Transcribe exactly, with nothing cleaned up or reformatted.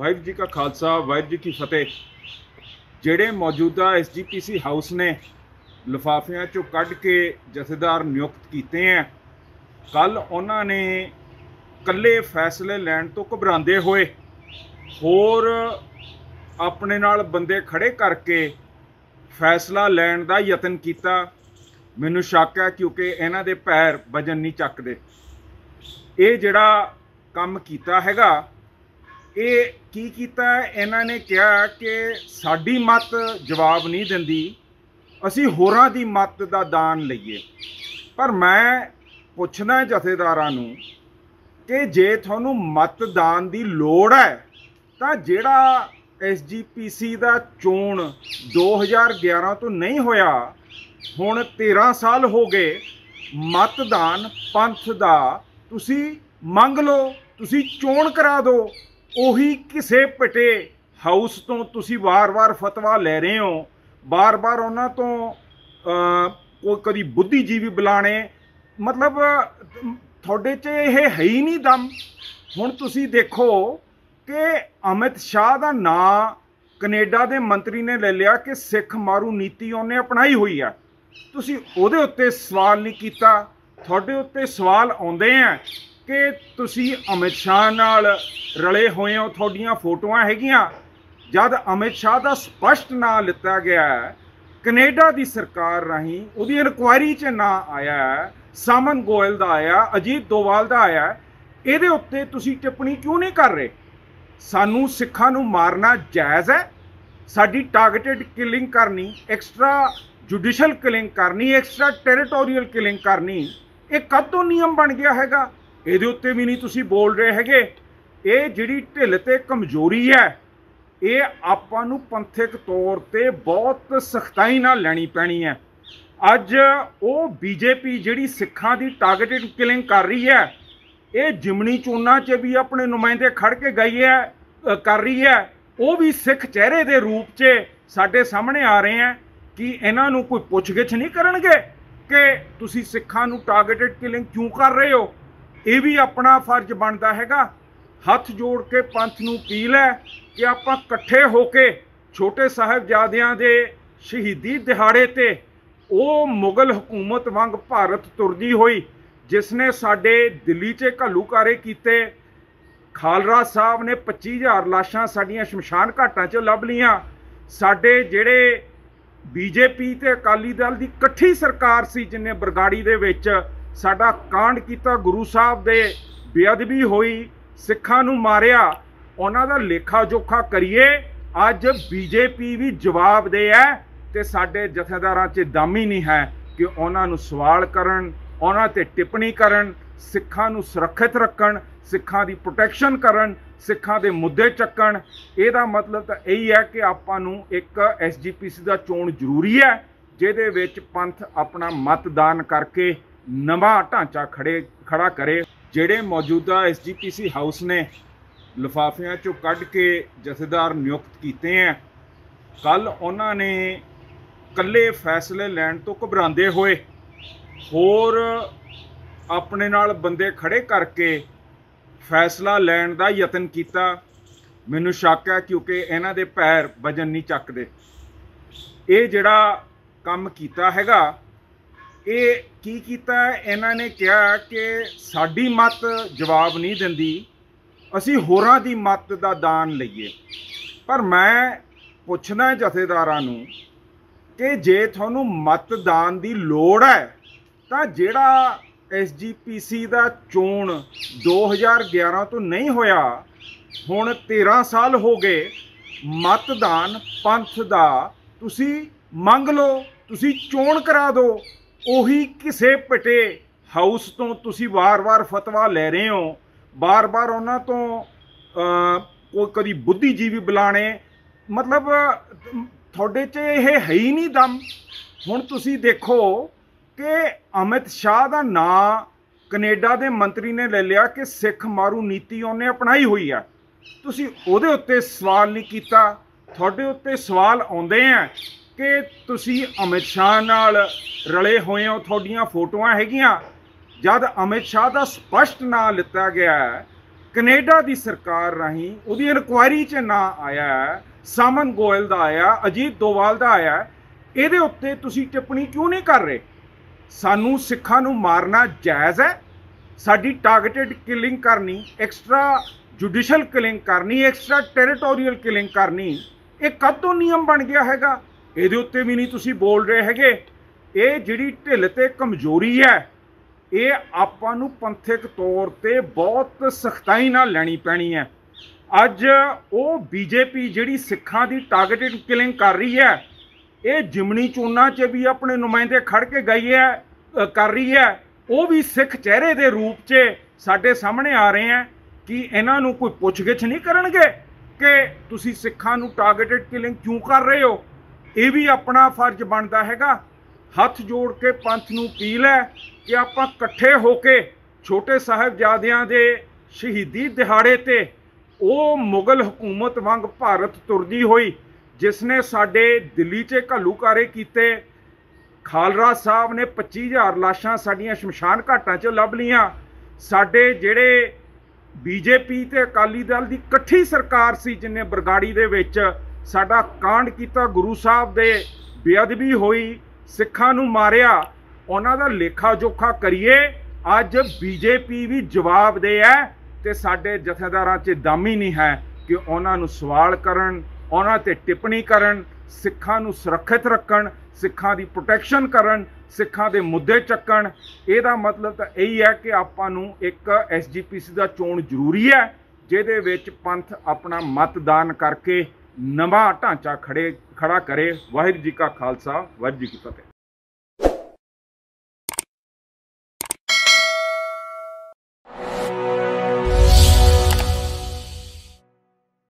वाहिगुरू जी का खालसा वाहिगुरू जी की फतेह। ਜਿਹੜੇ मौजूदा S G P C house ने ਲਿਫਾਫਿਆਂ ਚੋਂ ਕੱਢ ਕੇ ਜਥੇਦਾਰ ਨਿਯੁਕਤ ਕੀਤੇ हैं, ਕੱਲ ਉਹਨਾਂ ਨੇ ਕੱਲੇ फैसले ਲੈਣ ਤੋਂ ਘਬਰਾਉਂਦੇ ਹੋਏ ਹੋਰ ਆਪਣੇ ਨਾਲ ਬੰਦੇ ਖੜੇ ਕਰਕੇ फैसला ਲੈਣ ਦਾ ਯਤਨ ਕੀਤਾ। ਮੈਨੂੰ ਸ਼ੱਕ ਹੈ ਕਿਉਂਕਿ ਇਹਨਾਂ ਦੇ ਪੈਰ ਵਜਨ नहीं ਚੱਕਦੇ। ਇਹ ਜਿਹੜਾ ਕੰਮ ਕੀਤਾ ਹੈਗਾ, ਇਹ ਕੀ ਕੀਤਾ? ਇਹਨਾਂ ਨੇ ਕਿਹਾ ਕਿ ਸਾਡੀ ਮੱਤ ਜਵਾਬ ਨਹੀਂ ਦਿੰਦੀ, ਅਸੀਂ ਹੋਰਾਂ ਦੀ ਮੱਤ ਦਾ ਦਾਨ ਲਈਏ। ਪਰ ਮੈਂ ਪੁੱਛਦਾ ਜਥੇਦਾਰਾਂ ਨੂੰ ਕਿ ਜੇ ਤੁਹਾਨੂੰ ਮਤਦਾਨ ਦੀ ਲੋੜ ਹੈ ਤਾਂ ਜਿਹੜਾ एस जी पी सी ਦਾ ਚੋਣ दो हज़ार ग्यारह ਤੋਂ ਨਹੀਂ ਹੋਇਆ, ਹੁਣ तेरह ਸਾਲ ਹੋ ਗਏ, ਮਤਦਾਨ ਪੰਥ ਦਾ ਤੁਸੀਂ ਮੰਗ ਲਓ, ਤੁਸੀਂ ਚੋਣ ਕਰਾ ਦਿਓ। ਉਹੀ ਕਿਸੇ ਪਟੇ ਹਾਊਸ ਤੋਂ ਤੁਸੀਂ ਵਾਰ-ਵਾਰ ਫਤਵਾ ਲੈ ਰਹੇ ਹੋ, ਬਾਰ-ਬਾਰ ਉਹਨਾਂ ਤੋਂ ਕੋਈ ਕਦੀ ਬੁੱਧੀਜੀਵੀ ਬੁਲਾਣੇ, ਮਤਲਬ ਤੁਹਾਡੇ 'ਚ ਇਹ ਹੈ ਹੀ ਨਹੀਂ ਦਮ। ਹੁਣ ਤੁਸੀਂ ਦੇਖੋ ਕਿ ਅਮਿਤ ਸ਼ਾਹ ਦਾ ਨਾਂ ਕੈਨੇਡਾ ਦੇ ਮੰਤਰੀ ਨੇ ਲੈ ਲਿਆ ਕਿ ਸਿੱਖ ਮਾਰੂ ਨੀਤੀ ਉਹਨੇ ਅਪਣਾਈ ਹੋਈ ਆ, ਤੁਸੀਂ ਉਹਦੇ ਉੱਤੇ ਸਵਾਲ ਨਹੀਂ ਕੀਤਾ। ਤੁਹਾਡੇ ਉੱਤੇ ਸਵਾਲ ਆਉਂਦੇ ਆ ਕਿ ਤੁਸੀਂ ਅਮਿਤ ਸ਼ਾਹ ਨਾਲ ਰਲੇ ਹੋਏ ਹੋ, ਤੁਹਾਡੀਆਂ ਫੋਟੋਆਂ ਹੈਗੀਆਂ। ਜਦ ਅਮਿਤ ਸ਼ਾਹ ਦਾ ਸਪਸ਼ਟ ਨਾਂ ਲਿੱਤਾ ਗਿਆ, ਕੈਨੇਡਾ ਦੀ ਸਰਕਾਰ ਰਾਹੀਂ ਉਹਦੀ ਇਨਕੁਆਇਰੀ 'ਚ ਨਾਂ ਆਇਆ, ਸਾਮਨ ਗੋਇਲ ਦਾ ਆਇਆ, ਅਜੀਤ ਦੋਵਾਲ ਦਾ ਆਇਆ, ਇਹਦੇ ਉੱਤੇ ਤੁਸੀਂ ਟਿੱਪਣੀ ਕਿਉਂ ਨਹੀਂ ਕਰ ਰਹੇ? ਸਾਨੂੰ ਸਿੱਖਾਂ ਨੂੰ ਮਾਰਨਾ ਜਾਇਜ਼ ਹੈ? ਸਾਡੀ ਟਾਰਗੇਟਡ ਕਿਲਿੰਗ ਕਰਨੀ, ਐਕਸਟਰਾ ਜੁਡੀਸ਼ਲ ਕਿਲਿੰਗ ਕਰਨੀ, ਐਕਸਟਰਾ ਟੈਰੀਟੋਰੀਅਲ ਕਿਲਿੰਗ ਕਰਨੀ, ਇਹ ਕਦੋਂ ਨਿਯਮ ਬਣ ਗਿਆ ਹੈਗਾ? ਇਹਦੇ ਉੱਤੇ ਵੀ ਨਹੀਂ ਤੁਸੀਂ ਬੋਲ ਰਹੇ ਹੈਗੇ। ਇਹ ਜਿਹੜੀ ਢਿੱਲ ਤੇ ਕਮਜ਼ੋਰੀ ਹੈ, ਇਹ ਆਪਾਂ ਨੂੰ ਪੰਥਕ ਤੌਰ ਤੇ ਬਹੁਤ ਸਖਤਾਈ ਨਾਲ ਲੈਣੀ ਪੈਣੀ ਹੈ। ਅੱਜ ਉਹ ਬੀਜੇਪੀ ਜਿਹੜੀ ਸਿੱਖਾਂ ਦੀ ਟਾਰਗੇਟਡ ਕਿਲਿੰਗ ਕਰ ਰਹੀ ਹੈ, ਇਹ ਜਿਮਣੀ ਚੋਣਾਂ 'ਚ ਵੀ ਆਪਣੇ ਨੁਮਾਇੰਦੇ ਖੜ ਕੇ ਗਈ ਹੈ ਕਰ ਰਹੀ ਹੈ। ਉਹ ਵੀ ਸਿੱਖ ਚਿਹਰੇ ਦੇ ਰੂਪ 'ਚ ਸਾਡੇ ਸਾਹਮਣੇ ਆ ਰਹੇ ਹੈ ਕਿ ਇਹਨਾਂ ਨੂੰ ਕੋਈ ਪੁੱਛਗਿੱਛ ਨਹੀਂ ਕਰਨਗੇ ਕਿ ਤੁਸੀਂ ਸਿੱਖਾਂ ਨੂੰ ਟਾਰਗੇਟਡ ਕਿਲਿੰਗ ਕਿਉਂ ਕਰ ਰਹੇ ਹੋ? ਇਹ ਵੀ ਆਪਣਾ ਫਰਜ਼ ਬਣਦਾ ਹੈਗਾ। ਹੱਥ ਜੋੜ ਕੇ ਪੰਥ ਨੂੰ ਅਪੀਲ ਹੈ ਕਿ ਆਪਾਂ ਇਕੱਠੇ ਹੋ ਕੇ ਛੋਟੇ ਸਾਹਿਬਜ਼ਾਦਿਆਂ ਦੇ ਸ਼ਹੀਦੀ ਦਿਹਾੜੇ 'ਤੇ ਉਹ ਮੁਗਲ ਹਕੂਮਤ ਵਾਂਗ ਭਾਰਤ ਤੁਰਦੀ ਹੋਈ ਜਿਸ ਨੇ ਸਾਡੇ ਦਿੱਲੀ 'ਚ ਘੱਲੂਘਾਰੇ ਕੀਤੇ, ਖਾਲਰਾ ਸਾਹਿਬ ਨੇ ਪੱਚੀ ਹਜ਼ਾਰ ਲਾਸ਼ਾਂ ਸਾਡੀਆਂ ਸ਼ਮਸ਼ਾਨ ਘਾਟਾਂ 'ਚ ਲੱਭ ਲੀਆਂ, ਸਾਡੇ ਜਿਹੜੇ ਬੀਜੇਪੀ ਤੇ ਅਕਾਲੀ ਦਲ ਦੀ ਇਕੱਠੀ ਸਰਕਾਰ ਸੀ ਜਿਹਨੇ ਬਰਗਾੜੀ ਦੇ ਵਿੱਚ ਸਾਡਾ ਕਾਂਡ ਕੀਤਾ, ਗੁਰੂ ਸਾਹਿਬ ਦੇ ਬੇਅਦਬੀ ਹੋਈ, ਸਿੱਖਾਂ ਨੂੰ ਮਾਰਿਆ, ਉਹਨਾਂ ਦਾ ਲੇਖਾ ਜੋਖਾ ਕਰੀਏ। ਅੱਜ ਬੀਜੇਪੀ ਵੀ ਜਵਾਬ ਦੇ ਹੈ ਤੇ ਸਾਡੇ ਜਥੇਦਾਰਾਂ 'ਚ ਦਮ ਹੀ ਨਹੀਂ ਹੈ ਕਿ ਉਹਨਾਂ ਨੂੰ ਸਵਾਲ ਕਰਨ, ਉਹਨਾਂ 'ਤੇ ਟਿੱਪਣੀ ਕਰਨ, ਸਿੱਖਾਂ ਨੂੰ ਸੁਰੱਖਿਅਤ ਰੱਖਣ, ਸਿੱਖਾਂ ਦੀ ਪ੍ਰੋਟੈਕਸ਼ਨ ਕਰਨ, ਸਿੱਖਾਂ ਦੇ ਮੁੱਦੇ ਚੱਕਣ। ਇਹਦਾ ਮਤਲਬ ਤਾਂ ਇਹੀ ਹੈ ਕਿ ਆਪਾਂ ਨੂੰ ਇੱਕ ਐਸ ਜੀ ਪੀ ਸੀ ਦਾ ਚੋਣ ਜ਼ਰੂਰੀ ਹੈ ਜਿਹਦੇ ਵਿੱਚ ਪੰਥ ਆਪਣਾ ਮਤਦਾਨ ਕਰਕੇ ਨਵਾਂ ਢਾਂਚਾ ਖੜੇ ਖੜਾ ਕਰੇ। ਜਿਹੜੇ ਮੌਜੂਦਾ ਐਸ ਜੀ ਪੀ ਸੀ ਹਾਊਸ ਨੇ ਲਿਫਾਫਿਆਂ 'ਚੋਂ ਕੱਢ ਕੇ ਜਥੇਦਾਰ ਨਿਯੁਕਤ ਕੀਤੇ हैं, ਕੱਲ ਉਹਨਾਂ ਨੇ ਕੱਲੇ ਫੈਸਲੇ ਲੈਣ ਤੋਂ ਘਬਰਾਉਂਦੇ ਹੋਏ ਹੋਰ ਆਪਣੇ ਨਾਲ ਬੰਦੇ ਖੜੇ ਕਰਕੇ ਫੈਸਲਾ ਲੈਣ ਦਾ ਯਤਨ ਕੀਤਾ। ਮੈਨੂੰ ਸ਼ੱਕ ਹੈ ਕਿਉਂਕਿ ਇਹਨਾਂ ਦੇ ਪੈਰ ਵਜਨ ਨਹੀਂ ਚੱਕਦੇ। ਇਹ ਜਿਹੜਾ ਕੰਮ ਕੀਤਾ ਹੈਗਾ, ਇਹ ਕੀ ਕੀਤਾ? ਇਹਨਾਂ ਨੇ ਕਿਹਾ ਕਿ ਸਾਡੀ ਮੱਤ ਜਵਾਬ ਨਹੀਂ ਦਿੰਦੀ, ਅਸੀਂ ਹੋਰਾਂ ਦੀ ਮੱਤ ਦਾ ਦਾਨ ਲਈਏ। ਪਰ ਮੈਂ ਪੁੱਛਦਾ ਜਥੇਦਾਰਾਂ ਨੂੰ ਕਿ ਜੇ ਤੁਹਾਨੂੰ ਮਤਦਾਨ ਦੀ ਲੋੜ ਹੈ ਤਾਂ ਜਿਹੜਾ एस जी पी सी ਦਾ ਚੋਣ दो हज़ार ग्यारह ਤੋਂ ਨਹੀਂ ਹੋਇਆ, ਹੁਣ तेरह ਸਾਲ ਹੋ ਗਏ, ਮਤਦਾਨ ਪੰਥ ਦਾ ਤੁਸੀਂ ਮੰਗ ਲਓ, ਤੁਸੀਂ ਚੋਣ ਕਰਾ ਦਿਓ। ਉਹੀ ਕਿਸੇ ਪਟੇ ਹਾਊਸ ਤੋਂ ਤੁਸੀਂ ਵਾਰ-ਵਾਰ ਫਤਵਾ ਲੈ ਰਹੇ ਹੋ, ਬਾਰ-ਬਾਰ ਉਹਨਾਂ ਤੋਂ ਕੋਈ ਕਦੀ ਬੁੱਧੀਜੀਵੀ ਬੁਲਾਣੇ, ਮਤਲਬ ਤੁਹਾਡੇ 'ਚ ਇਹ ਹੈ ਹੀ ਨਹੀਂ ਦਮ। ਹੁਣ ਤੁਸੀਂ ਦੇਖੋ ਕਿ ਅਮਿਤ ਸ਼ਾਹ ਦਾ ਨਾਂ ਕੈਨੇਡਾ ਦੇ ਮੰਤਰੀ ਨੇ ਲੈ ਲਿਆ ਕਿ ਸਿੱਖ ਮਾਰੂ ਨੀਤੀ ਉਹਨੇ ਅਪਣਾਈ ਹੋਈ ਆ, ਤੁਸੀਂ ਉਹਦੇ ਉੱਤੇ ਸਵਾਲ ਨਹੀਂ ਕੀਤਾ। ਤੁਹਾਡੇ ਉੱਤੇ ਸਵਾਲ ਆਉਂਦੇ ਆ ਕਿ ਤੁਸੀਂ ਅਮਿਤ ਸ਼ਾਹ ਨਾਲ ਰਲੇ ਹੋਏ ਹੋ, ਤੁਹਾਡੀਆਂ ਫੋਟੋਆਂ ਹੈਗੀਆਂ। ਜਦ ਅਮਿਤ ਸ਼ਾਹ ਦਾ ਸਪਸ਼ਟ ਨਾਂ ਲਿੱਤਾ ਗਿਆ, ਕੈਨੇਡਾ ਦੀ ਸਰਕਾਰ ਰਾਹੀਂ ਉਹਦੀ ਇਨਕੁਆਇਰੀ 'ਚ ਨਾ ਆਇਆ ਹੈ, ਸਾਮਨ ਗੋਇਲ ਦਾ ਆਇਆ, ਅਜੀਤ ਦੋਵਾਲ ਦਾ ਆਇਆ, ਇਹਦੇ ਉੱਤੇ ਤੁਸੀਂ ਟਿੱਪਣੀ ਕਿਉਂ ਨਹੀਂ ਕਰ ਰਹੇ? ਸਾਨੂੰ ਸਿੱਖਾਂ ਨੂੰ ਮਾਰਨਾ ਜਾਇਜ਼ ਹੈ? ਸਾਡੀ ਟਾਰਗੇਟਡ ਕਿਲਿੰਗ ਕਰਨੀ, ਐਕਸਟਰਾ ਜੁਡੀਸ਼ਲ ਕਿਲਿੰਗ ਕਰਨੀ, ਐਕਸਟਰਾ ਟੈਰੀਟੋਰੀਅਲ ਕਿਲਿੰਗ ਕਰਨੀ, ਇਹ ਕਦ ਤੋਂ ਨਿਯਮ ਬਣ ਗਿਆ ਹੈਗਾ? ਇਹਦੇ ਉੱਤੇ ਵੀ ਨਹੀਂ ਤੁਸੀਂ ਬੋਲ ਰਹੇ ਹੈਗੇ। ਇਹ ਜਿਹੜੀ ਢਿੱਲ ਤੇ ਕਮਜ਼ੋਰੀ ਹੈ, ਇਹ ਆਪਾਂ ਨੂੰ ਪੰਥਕ ਤੌਰ ਤੇ ਬਹੁਤ ਸਖਤਾਈ ਨਾਲ ਲੈਣੀ ਪੈਣੀ ਹੈ। ਅੱਜ ਉਹ ਬੀਜੇਪੀ ਜਿਹੜੀ ਸਿੱਖਾਂ ਦੀ ਟਾਰਗੇਟਡ ਕਿਲਿੰਗ ਕਰ ਰਹੀ ਹੈ, ਇਹ ਜਿਮਣੀ ਚੋਣਾਂ 'ਚ ਵੀ ਆਪਣੇ ਨੁਮਾਇੰਦੇ ਖੜ ਕੇ ਗਈ ਹੈ ਕਰ ਰਹੀ ਹੈ। ਉਹ ਵੀ ਸਿੱਖ ਚਿਹਰੇ ਦੇ ਰੂਪ 'ਚ ਸਾਡੇ ਸਾਹਮਣੇ ਆ ਰਹੇ ਹੈ ਕਿ ਇਹਨਾਂ ਨੂੰ ਕੋਈ ਪੁੱਛਗਿੱਛ ਨਹੀਂ ਕਰਨਗੇ ਕਿ ਤੁਸੀਂ ਸਿੱਖਾਂ ਨੂੰ ਟਾਰਗੇਟਡ ਕਿਲਿੰਗ ਕਿਉਂ ਕਰ ਰਹੇ ਹੋ? ਇਹ ਵੀ ਆਪਣਾ ਫਰਜ਼ ਬਣਦਾ ਹੈਗਾ। ਹੱਥ ਜੋੜ ਕੇ ਪੰਥ ਨੂੰ ਅਪੀਲ ਹੈ ਕਿ ਆਪਾਂ ਇਕੱਠੇ ਹੋ ਕੇ ਛੋਟੇ ਸਾਹਿਬਜ਼ਾਦਿਆਂ ਦੇ ਸ਼ਹੀਦੀ ਦਿਹਾੜੇ ਤੇ ਉਹ ਮੁਗਲ ਹਕੂਮਤ ਵਾਂਗ ਭਾਰਤ ਤੁਰਦੀ ਹੋਈ ਜਿਸ ਨੇ ਸਾਡੇ ਦਿੱਲੀ 'ਚ ਘੱਲੂਘਾਰੇ ਕੀਤੇ, ਖਾਲਰਾਜ ਸਾਹਿਬ ਨੇ ਪੱਚੀ ਹਜ਼ਾਰ ਲਾਸ਼ਾਂ ਸਾਡੀਆਂ ਸ਼ਮਸ਼ਾਨ ਘਾਟਾਂ 'ਚ ਲੱਭ ਲੀਆਂ, ਸਾਡੇ ਜਿਹੜੇ ਬੀਜੇਪੀ ਤੇ ਅਕਾਲੀ ਦਲ ਦੀ ਇਕੱਠੀ ਸਰਕਾਰ ਸੀ ਜਿਹਨੇ ਬਰਗਾੜੀ ਦੇ ਵਿੱਚ ਸਾਡਾ ਕਾਂਡ ਕੀਤਾ, ਗੁਰੂ ਸਾਹਿਬ ਦੇ ਬੇਅਦਬੀ ਹੋਈ, ਸਿੱਖਾਂ ਨੂੰ ਮਾਰਿਆ, ਉਹਨਾਂ ਦਾ ਲੇਖਾ ਜੋਖਾ ਕਰੀਏ। ਅੱਜ ਬੀਜੇਪੀ ਵੀ ਜਵਾਬ ਦੇ ਹੈ ਤੇ ਸਾਡੇ ਜਥੇਦਾਰਾਂ 'ਚ ਦਮ ਹੀ ਨਹੀਂ ਹੈ ਕਿ ਉਹਨਾਂ ਨੂੰ ਸਵਾਲ ਕਰਨ, ਉਹਨਾਂ ਤੇ ਟਿੱਪਣੀ ਕਰਨ, ਸਿੱਖਾਂ ਨੂੰ ਸੁਰੱਖਿਅਤ ਰੱਖਣ, ਸਿੱਖਾਂ ਦੀ ਪ੍ਰੋਟੈਕਸ਼ਨ ਕਰਨ, ਸਿੱਖਾਂ ਦੇ ਮੁੱਦੇ ਚੱਕਣ। ਇਹਦਾ ਮਤਲਬ ਤਾਂ ਇਹੀ ਹੈ ਕਿ ਆਪਾਂ ਨੂੰ ਇੱਕ ਐਸ ਜੀ ਪੀ ਸੀ ਦਾ ਚੋਣ ਜ਼ਰੂਰੀ ਹੈ ਜਿਹਦੇ ਵਿੱਚ ਪੰਥ ਆਪਣਾ ਮਤਦਾਨ ਕਰਕੇ ਨਵਾਂ ਢਾਂਚਾ ਖੜੇ ਖੜਾ ਕਰੇ। ਵਾਹਿਗੁਰੂ ਜੀ ਕਾ ਖਾਲਸਾ, ਵਾਹਿਗੁਰੂ ਜੀ ਕੀ ਫਤਿਹ।